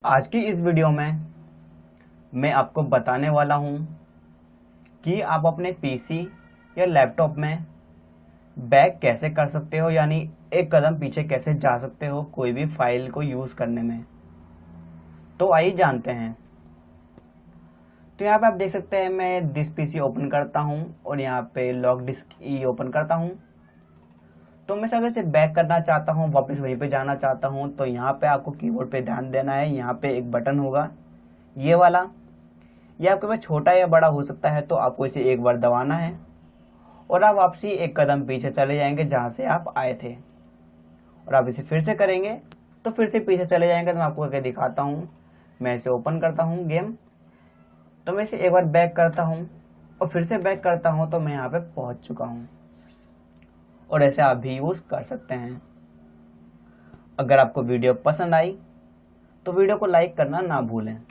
आज की इस वीडियो में मैं आपको बताने वाला हूं कि आप अपने पीसी या लैपटॉप में बैक कैसे कर सकते हो, यानी एक कदम पीछे कैसे जा सकते हो कोई भी फाइल को यूज़ करने में। तो आइए जानते हैं। तो यहाँ पे आप देख सकते हैं मैं दिस पीसी ओपन करता हूं और यहाँ पे लॉक डिस्क ई ओपन करता हूं। तो मैं अगर से बैक करना चाहता हूँ, वापस वहीं पे जाना चाहता हूँ, तो यहाँ पे आपको कीबोर्ड पे ध्यान देना है। यहाँ पे एक बटन होगा ये वाला, ये आपके पास छोटा या बड़ा हो सकता है, तो आपको इसे एक बार दबाना है और आप वापसी एक कदम पीछे चले जाएंगे जहाँ से आप आए थे। और आप इसे फिर से करेंगे तो फिर से पीछे चले जाएंगे। तो मैं आपको करके दिखाता हूँ। मैं इसे ओपन करता हूँ गेम, तो मैं इसे एक बार बैक करता हूँ और फिर से बैक करता हूँ, तो मैं यहाँ पे पहुँच चुका हूँ। और ऐसे आप भी यूज़ कर सकते हैं। अगर आपको वीडियो पसंद आई तो वीडियो को लाइक करना ना भूलें।